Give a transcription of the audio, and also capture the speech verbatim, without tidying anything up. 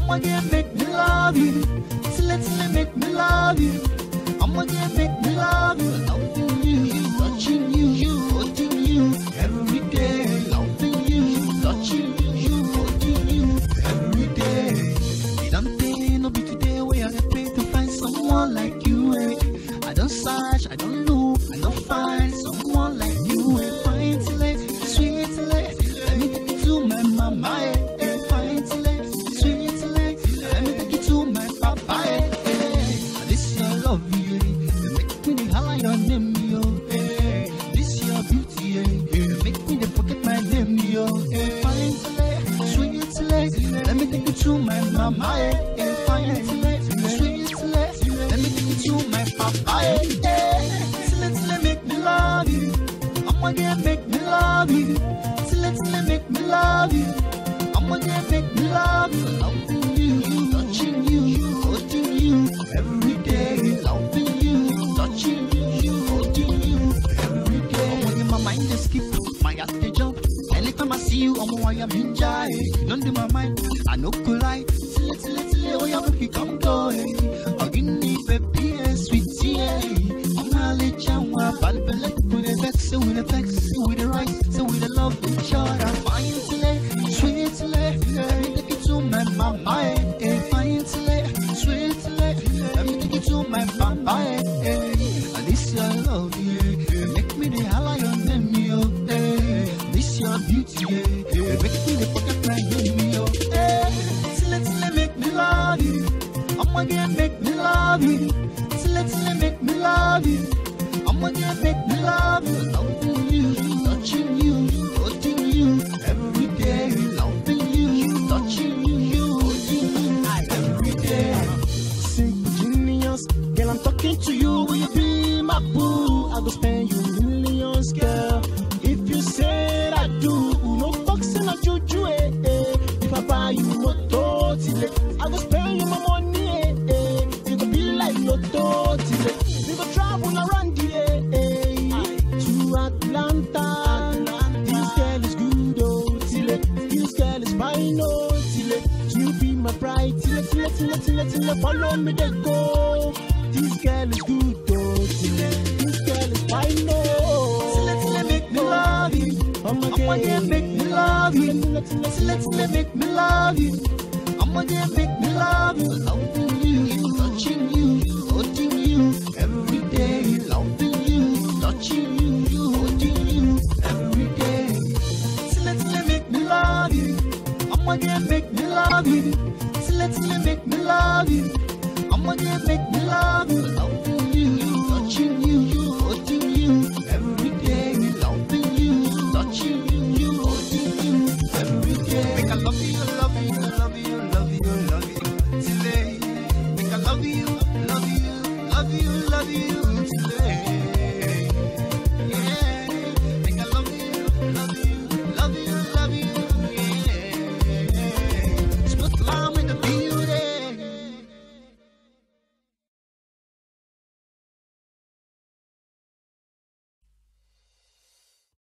I'ma get make me love you. Till it, till it make me love you. I'ma get make me love you. Loving you, touching you, you, holding you every day. Loving you, touching you, you, holding you every day. It don't take no be today where I pay to find someone like you. Eh? I don't search, I don't look, I don't find someone like you. Eh? Fine till it, sweet till it. Let me take you to my mama. Eh? Fine till it, sweet till it. Let me take you to my papa. Eh? This your love, yeah. You make me the holla your name, yo. Eh? This your beauty, yeah. You make me the forget my name, yo. Eh? Fine till it, sweet till it. Let me take you to my mama. Eh? Fine till it, sweet till it. Let me take you to my papa. Eh? Till it, till it make me love you. I'ma get make me love you. Till it, till it make me love you. I'ma get make me love you. Loving you, touching you, holding you every day. Loving you, touching you, holding you every day. Oh, when my mind is skip, my heart they jump. Anytime I see you, I'm why I'm in jai. Don't do my mind, I no could lie. Till it, till it, till it, oh yeah, make me come go. Oh, give me baby, sweet tea. I'm gonna let you want, but with the vex, with the vex, with the right, so with the love, each other. Fine till it, sweet till it. Let me take you to my mama. Eh, fine till it, sweet till it. Let me take you to my papa. Eh, this your love, yeah. Make me the holla your name, yo. Eh, this your beauty, yeah. Make me the forget my name, yo. Eh, till it, till it make me love you. I'ma get make me love you. Till it, till it make me love you. I'ma get make me love you. Loving you, touching you, holding you every day. Loving you, touching you, holding you every day. Simple genius, girl, I'm talking to you. Will you be my boo? I go spend you millions, girl. If you said I do, no boxing or juju, eh, eh. If I buy you motor, I go spend you my money, eh, eh. You go be like Lotto, we go travel around the eh, eh, to Atlanta. This girl is good, oh, Tile. This girl is fine, oh, Tile. You be my bride, Tile, Tile, Tile, Tile, Tile. Follow me, they go. This girl is good, oh, Tile. This girl is fine, oh. Tile, Tile, make me love you. I'ma get make me love you. Tile, Tile, make me love you. I'ma get make me love you. Loving you, touching you, holding you every day. Loving you, touching you, holding you every day. Till till make me love you. I'ma get make me love you. Till till make me love you. I'ma get make me love you. Loving